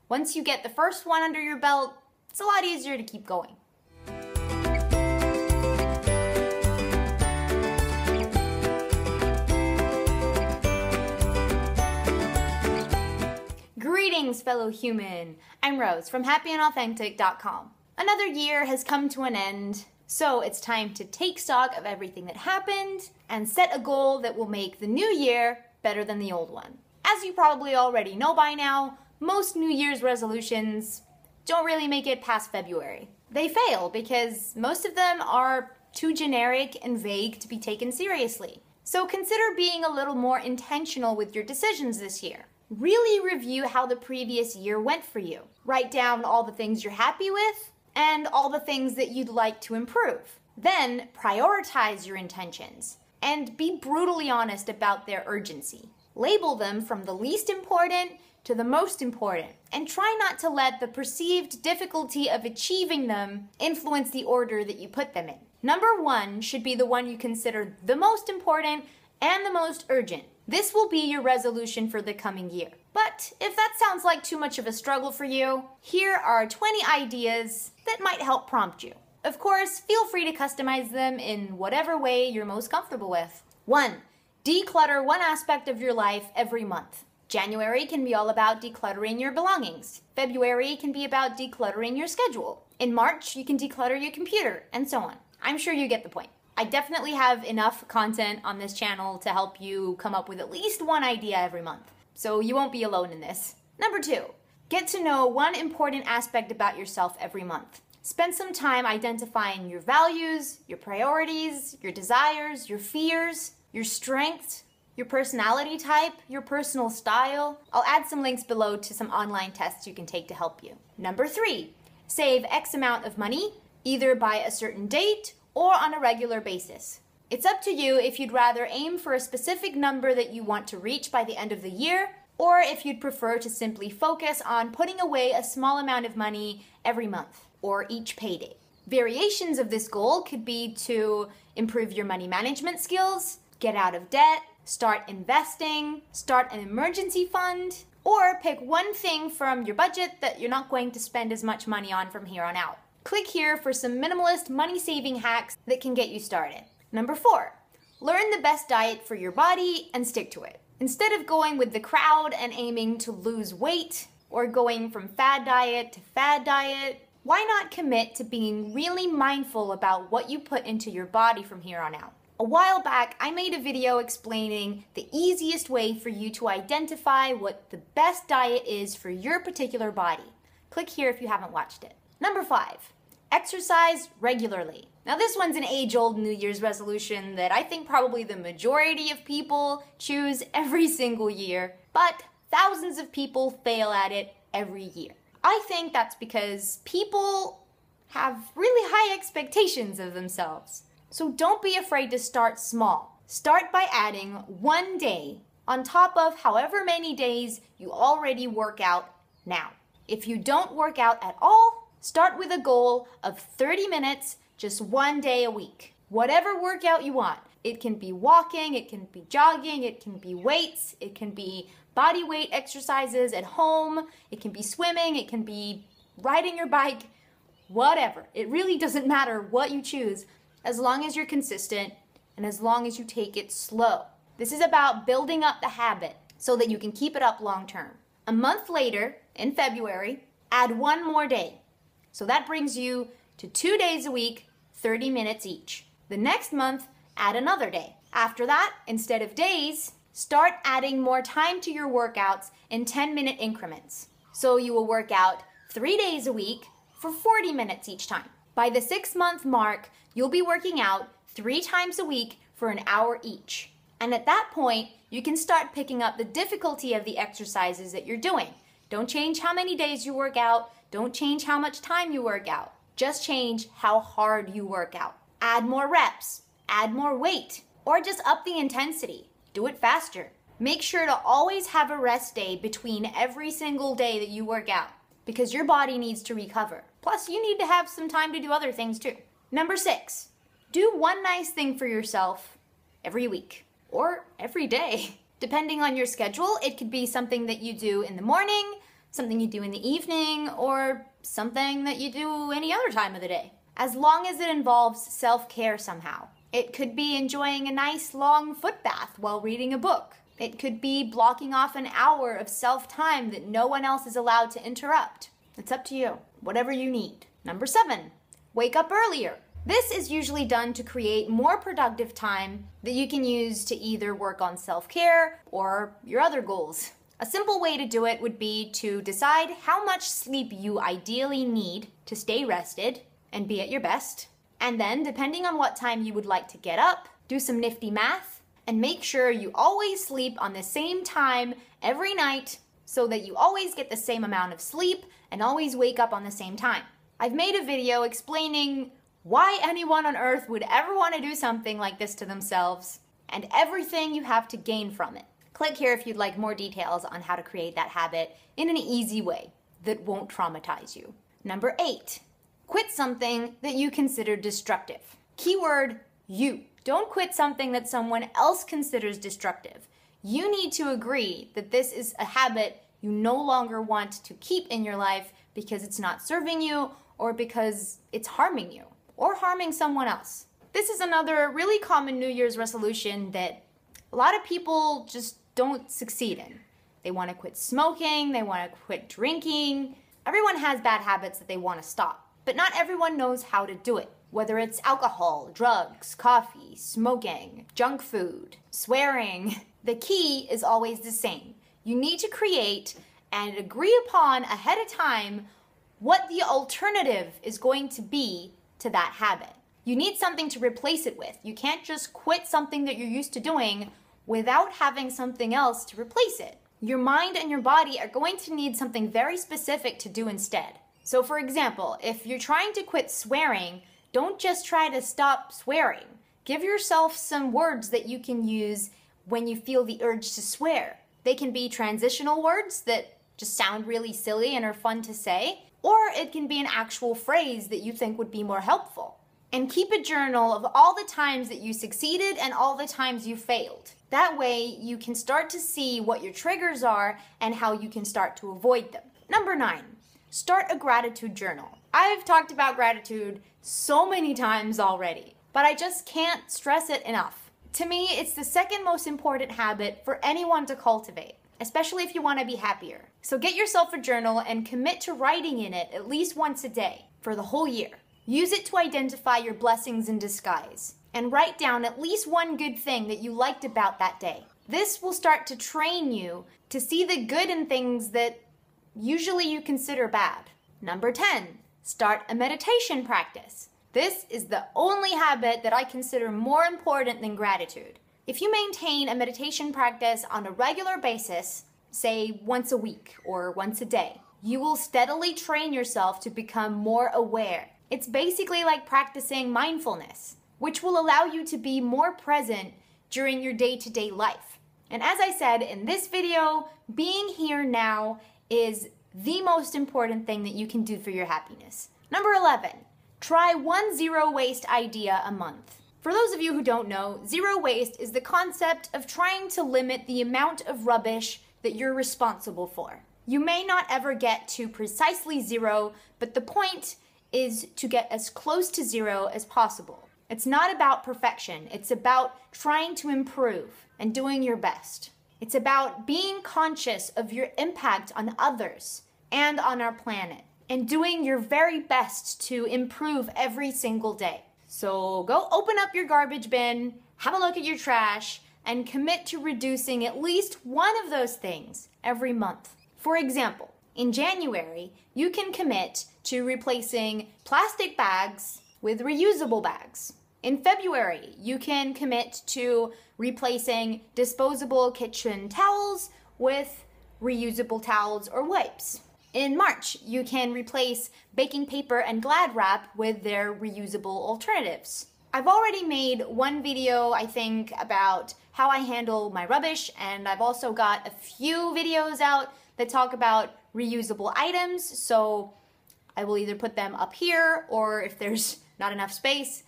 Once you get the first one under your belt, it's a lot easier to keep going. Greetings, fellow human. I'm Rose from happyandauthentic.com. Another year has come to an end, so it's time to take stock of everything that happened and set a goal that will make the new year better than the old one. As you probably already know by now, most New Year's resolutions don't really make it past February. They fail because most of them are too generic and vague to be taken seriously. So consider being a little more intentional with your decisions this year. Really review how the previous year went for you. Write down all the things you're happy with and all the things that you'd like to improve. Then prioritize your intentions and be brutally honest about their urgency. Label them from the least important to the most important, and try not to let the perceived difficulty of achieving them influence the order that you put them in. Number 1 should be the one you consider the most important and the most urgent. This will be your resolution for the coming year. But if that sounds like too much of a struggle for you, here are 20 ideas that might help prompt you. Of course, feel free to customize them in whatever way you're most comfortable with. 1. Declutter one aspect of your life every month. January can be all about decluttering your belongings. February can be about decluttering your schedule. In March, you can declutter your computer, and so on. I'm sure you get the point. I definitely have enough content on this channel to help you come up with at least one idea every month, so you won't be alone in this. Number 2, get to know one important aspect about yourself every month. Spend some time identifying your values, your priorities, your desires, your fears, your strengths, your personality type, your personal style. I'll add some links below to some online tests you can take to help you. Number 3, save X amount of money, either by a certain date or on a regular basis. It's up to you if you'd rather aim for a specific number that you want to reach by the end of the year, or if you'd prefer to simply focus on putting away a small amount of money every month or each payday. Variations of this goal could be to improve your money management skills, get out of debt, start investing, start an emergency fund, or pick one thing from your budget that you're not going to spend as much money on from here on out. Click here for some minimalist money-saving hacks that can get you started. Number 4, learn the best diet for your body and stick to it. Instead of going with the crowd and aiming to lose weight, or going from fad diet to fad diet, why not commit to being really mindful about what you put into your body from here on out? A while back, I made a video explaining the easiest way for you to identify what the best diet is for your particular body. Click here if you haven't watched it. Number 5, exercise regularly. Now this one's an age-old New Year's resolution that I think probably the majority of people choose every single year, but thousands of people fail at it every year. I think that's because people have really high expectations of themselves. So don't be afraid to start small. Start by adding one day on top of however many days you already work out now. If you don't work out at all, start with a goal of 30 minutes, just one day a week. Whatever workout you want. It can be walking, it can be jogging, it can be weights, it can be body weight exercises at home, it can be swimming, it can be riding your bike, whatever. It really doesn't matter what you choose, as long as you're consistent and as long as you take it slow. This is about building up the habit so that you can keep it up long term. A month later, in February, add one more day. So that brings you to 2 days a week, 30 minutes each. The next month, add another day. After that, instead of days, start adding more time to your workouts in 10-minute increments. So you will work out 3 days a week for 40 minutes each time. By the 6-month mark, you'll be working out 3 times a week for an hour each. And at that point, you can start picking up the difficulty of the exercises that you're doing. Don't change how many days you work out. Don't change how much time you work out. Just change how hard you work out. Add more reps, add more weight, or just up the intensity. Do it faster. Make sure to always have a rest day between every single day that you work out, because your body needs to recover. Plus, you need to have some time to do other things too. Number 6, do one nice thing for yourself every week or every day. Depending on your schedule, it could be something that you do in the morning, something you do in the evening, or something that you do any other time of the day. As long as it involves self-care somehow. It could be enjoying a nice long foot bath while reading a book. It could be blocking off an hour of self-time that no one else is allowed to interrupt. It's up to you. Whatever you need. Number 7, wake up earlier. This is usually done to create more productive time that you can use to either work on self-care or your other goals. A simple way to do it would be to decide how much sleep you ideally need to stay rested and be at your best. And then, depending on what time you would like to get up, do some nifty math and make sure you always sleep on the same time every night so that you always get the same amount of sleep and always wake up on the same time. I've made a video explaining why anyone on earth would ever want to do something like this to themselves and everything you have to gain from it. Click here if you'd like more details on how to create that habit in an easy way that won't traumatize you. Number 8, quit something that you consider destructive. Keyword, you. Don't quit something that someone else considers destructive. You need to agree that this is a habit you no longer want to keep in your life because it's not serving you or because it's harming you or harming someone else. This is another really common New Year's resolution that a lot of people just don't succeed in. They want to quit smoking, they want to quit drinking. Everyone has bad habits that they want to stop, but not everyone knows how to do it. Whether it's alcohol, drugs, coffee, smoking, junk food, swearing, the key is always the same. You need to create and agree upon ahead of time what the alternative is going to be to that habit. You need something to replace it with. You can't just quit something that you're used to doing without having something else to replace it. Your mind and your body are going to need something very specific to do instead. So for example, if you're trying to quit swearing, don't just try to stop swearing. Give yourself some words that you can use when you feel the urge to swear. They can be transitional words that just sound really silly and are fun to say, or it can be an actual phrase that you think would be more helpful. And keep a journal of all the times that you succeeded and all the times you failed. That way you can start to see what your triggers are and how you can start to avoid them. Number 9, start a gratitude journal. I've talked about gratitude so many times already, but I just can't stress it enough. To me, it's the second most important habit for anyone to cultivate, especially if you want to be happier. So get yourself a journal and commit to writing in it at least once a day for the whole year. Use it to identify your blessings in disguise and write down at least one good thing that you liked about that day. This will start to train you to see the good in things that usually you consider bad. Number 10, start a meditation practice. This is the only habit that I consider more important than gratitude. If you maintain a meditation practice on a regular basis, say once a week or once a day, you will steadily train yourself to become more aware. It's basically like practicing mindfulness, which will allow you to be more present during your day-to-day life. And as I said in this video, being here now is the most important thing that you can do for your happiness. Number 11, try one zero waste idea a month. For those of you who don't know, zero waste is the concept of trying to limit the amount of rubbish that you're responsible for. You may not ever get to precisely zero, but the point is to get as close to zero as possible. It's not about perfection. It's about trying to improve and doing your best. It's about being conscious of your impact on others and on our planet and doing your very best to improve every single day. So go open up your garbage bin, have a look at your trash, and commit to reducing at least one of those things every month. For example, in January, you can commit to replacing plastic bags with reusable bags. In February, you can commit to replacing disposable kitchen towels with reusable towels or wipes. In March, you can replace baking paper and Glad wrap with their reusable alternatives. I've already made one video, I think, about how I handle my rubbish, and I've also got a few videos out that talk about reusable items, so I will either put them up here, or if there's not enough space,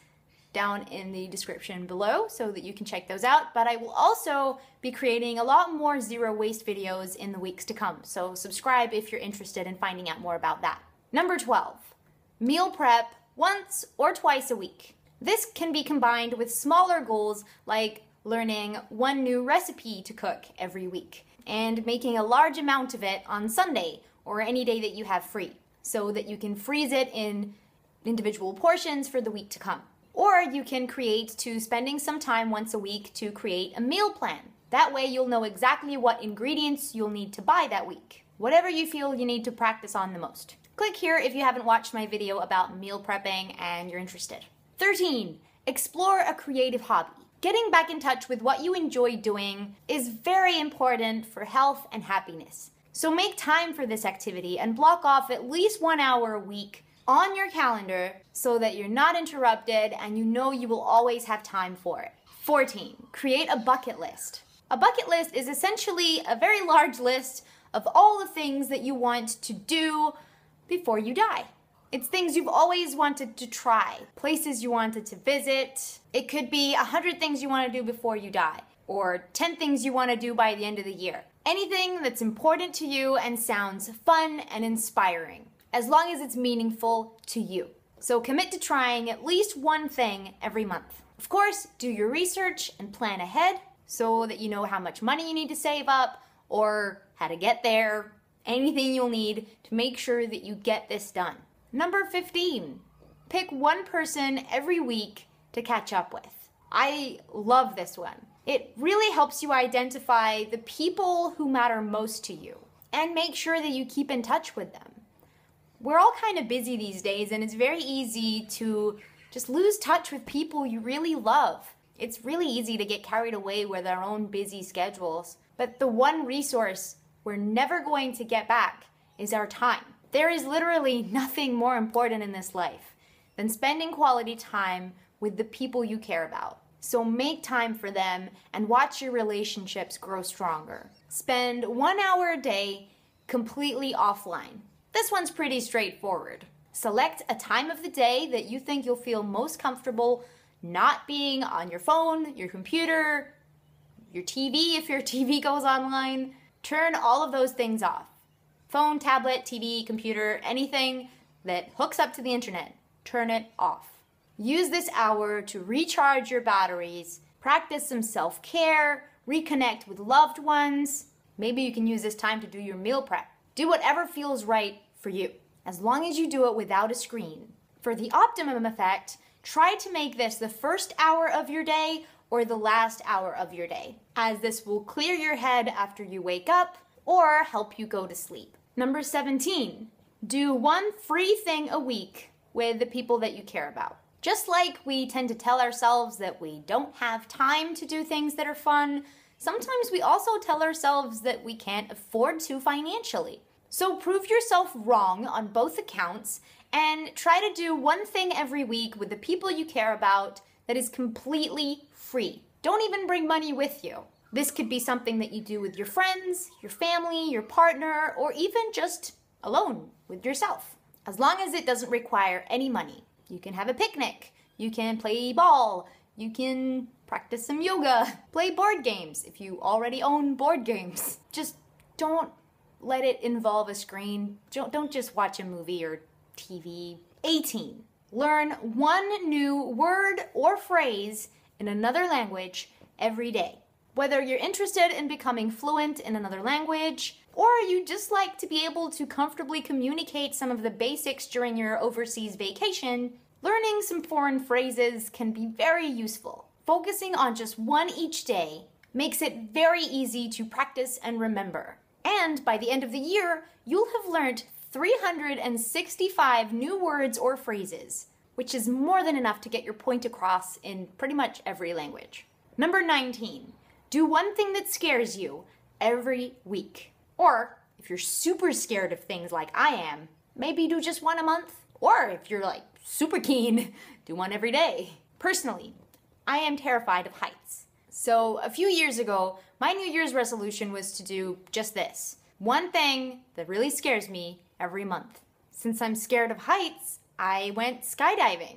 down in the description below so that you can check those out. But I will also be creating a lot more zero waste videos in the weeks to come. So subscribe if you're interested in finding out more about that. Number 12, meal prep once or twice a week. This can be combined with smaller goals like learning one new recipe to cook every week and making a large amount of it on Sunday or any day that you have free so that you can freeze it in individual portions for the week to come. Or you can create to spending some time once a week to create a meal plan. That way you'll know exactly what ingredients you'll need to buy that week. Whatever you feel you need to practice on the most. Click here if you haven't watched my video about meal prepping and you're interested. 13, explore a creative hobby. Getting back in touch with what you enjoy doing is very important for health and happiness. So make time for this activity and block off at least 1 hour a week on your calendar so that you're not interrupted and you know you will always have time for it. 14, create a bucket list. A bucket list is essentially a very large list of all the things that you want to do before you die. It's things you've always wanted to try, places you wanted to visit. It could be 100 things you want to do before you die, or 10 things you want to do by the end of the year. Anything that's important to you and sounds fun and inspiring, as long as it's meaningful to you. So commit to trying at least one thing every month. Of course, do your research and plan ahead so that you know how much money you need to save up or how to get there, anything you'll need to make sure that you get this done. Number 15, pick one person every week to catch up with. I love this one. It really helps you identify the people who matter most to you and make sure that you keep in touch with them. We're all kind of busy these days and it's very easy to just lose touch with people you really love. It's really easy to get carried away with our own busy schedules, but the one resource we're never going to get back is our time. There is literally nothing more important in this life than spending quality time with the people you care about. So make time for them and watch your relationships grow stronger. Spend 1 hour a day completely offline. This one's pretty straightforward. Select a time of the day that you think you'll feel most comfortable not being on your phone, your computer, your TV if your TV goes online. Turn all of those things off. Phone, tablet, TV, computer, anything that hooks up to the internet, turn it off. Use this hour to recharge your batteries, practice some self-care, reconnect with loved ones. Maybe you can use this time to do your meal prep. Do whatever feels right for you, as long as you do it without a screen. For the optimum effect, try to make this the first hour of your day or the last hour of your day, as this will clear your head after you wake up or help you go to sleep. Number 17, do one free thing a week with the people that you care about. Just like we tend to tell ourselves that we don't have time to do things that are fun, sometimes we also tell ourselves that we can't afford to financially. So prove yourself wrong on both accounts and try to do one thing every week with the people you care about that is completely free. Don't even bring money with you. This could be something that you do with your friends, your family, your partner, or even just alone with yourself. As long as it doesn't require any money. You can have a picnic, you can play ball, you can practice some yoga, play board games if you already own board games. Just don't let it involve a screen. Don't just watch a movie or TV. 18. Learn one new word or phrase in another language every day. Whether you're interested in becoming fluent in another language, or you just like to be able to comfortably communicate some of the basics during your overseas vacation, learning some foreign phrases can be very useful. Focusing on just one each day makes it very easy to practice and remember. And by the end of the year, you'll have learned 365 new words or phrases, which is more than enough to get your point across in pretty much every language. Number 19. Do one thing that scares you every week. Or, if you're super scared of things like I am, maybe do just one a month. Or if you're like super keen, do one every day. Personally, I am terrified of heights. So a few years ago, my New Year's resolution was to do just this. One thing that really scares me every month. Since I'm scared of heights, I went skydiving.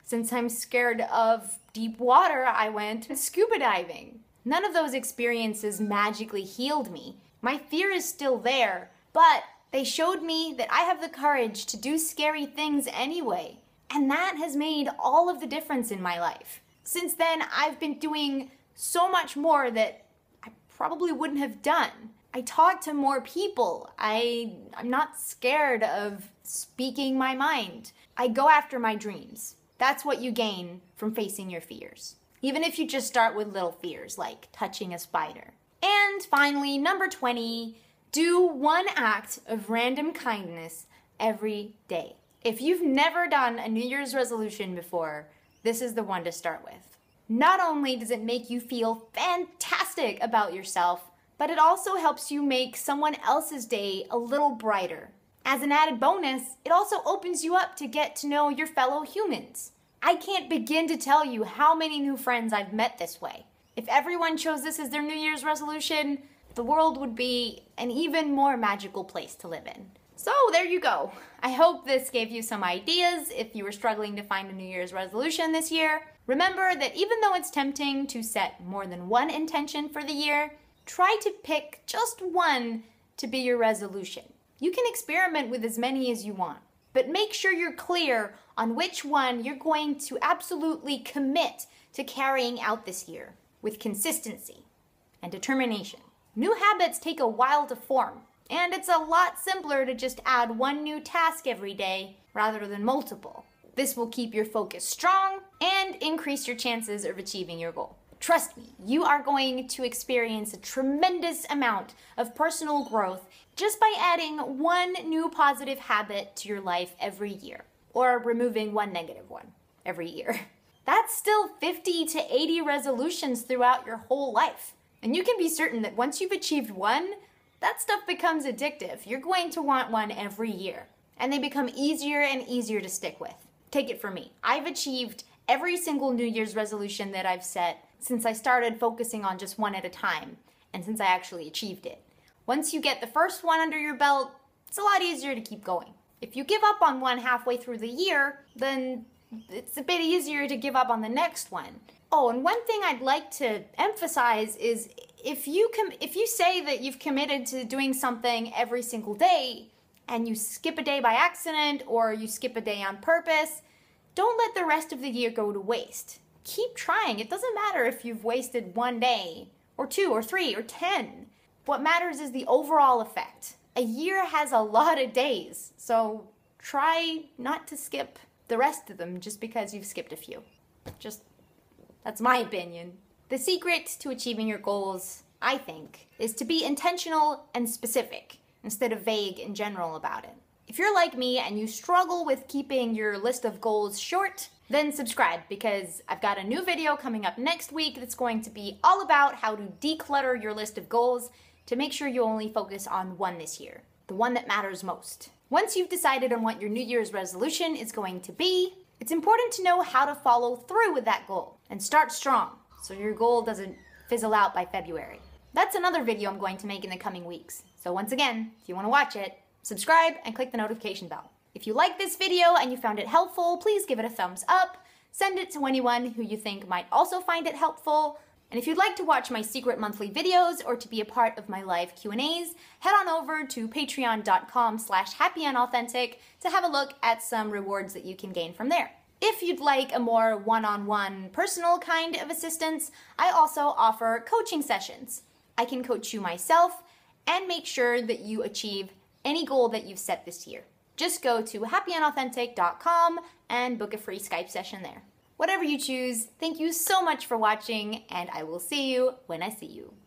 Since I'm scared of deep water, I went scuba diving. None of those experiences magically healed me. My fear is still there, but they showed me that I have the courage to do scary things anyway. And that has made all of the difference in my life. Since then, I've been doing so much more that I probably wouldn't have done. I talk to more people. I'm not scared of speaking my mind. I go after my dreams. That's what you gain from facing your fears. Even if you just start with little fears, like touching a spider. And finally, number 20, do one act of random kindness every day. If you've never done a New Year's resolution before, this is the one to start with. Not only does it make you feel fantastic about yourself, but it also helps you make someone else's day a little brighter. As an added bonus, it also opens you up to get to know your fellow humans. I can't begin to tell you how many new friends I've met this way. If everyone chose this as their New Year's resolution, the world would be an even more magical place to live in. So there you go. I hope this gave you some ideas if you were struggling to find a New Year's resolution this year. Remember that even though it's tempting to set more than one intention for the year, try to pick just one to be your resolution. You can experiment with as many as you want, but make sure you're clear on which one you're going to absolutely commit to carrying out this year with consistency and determination. New habits take a while to form, and it's a lot simpler to just add one new task every day rather than multiple. This will keep your focus strong and increase your chances of achieving your goal. Trust me, you are going to experience a tremendous amount of personal growth just by adding one new positive habit to your life every year, or removing one negative one every year. That's still 50 to 80 resolutions throughout your whole life. And you can be certain that once you've achieved one, that stuff becomes addictive. You're going to want one every year, and they become easier and easier to stick with. Take it from me. I've achieved every single New Year's resolution that I've set since I started focusing on just one at a time, and since I actually achieved it. Once you get the first one under your belt, it's a lot easier to keep going. If you give up on one halfway through the year, then it's a bit easier to give up on the next one. Oh, and one thing I'd like to emphasize is if you say that you've committed to doing something every single day, and you skip a day by accident, or you skip a day on purpose, don't let the rest of the year go to waste. Keep trying. It doesn't matter if you've wasted one day, or 2, or 3, or 10. What matters is the overall effect. A year has a lot of days, so try not to skip the rest of them just because you've skipped a few. That's my opinion. The secret to achieving your goals, I think, is to be intentional and specific instead of vague and general about it. If you're like me and you struggle with keeping your list of goals short, then subscribe, because I've got a new video coming up next week that's going to be all about how to declutter your list of goals to make sure you only focus on one this year, the one that matters most. Once you've decided on what your New Year's resolution is going to be, it's important to know how to follow through with that goal and start strong so your goal doesn't fizzle out by February. That's another video I'm going to make in the coming weeks. So once again, if you want to watch it, subscribe and click the notification bell. If you like this video and you found it helpful, please give it a thumbs up, send it to anyone who you think might also find it helpful, and if you'd like to watch my secret monthly videos or to be a part of my live Q&As, head on over to patreon.com/happyandauthentic to have a look at some rewards that you can gain from there. If you'd like a more one-on-one personal kind of assistance, I also offer coaching sessions. I can coach you myself and make sure that you achieve any goal that you've set this year. Just go to happyandauthentic.com and book a free Skype session there. Whatever you choose, thank you so much for watching, and I will see you when I see you.